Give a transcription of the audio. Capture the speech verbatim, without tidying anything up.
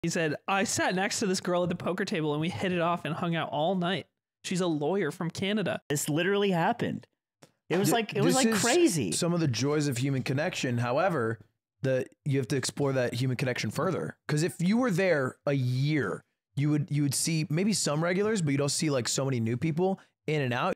He said, I sat next to this girl at the poker table and we hit it off and hung out all night. She's a lawyer from Canada. This literally happened. It was Th like it was like crazy. Some of the joys of human connection. However, the you have to explore that human connection further. Because if you were there a year, you would you would see maybe some regulars, but you don't see like so many new people in and out.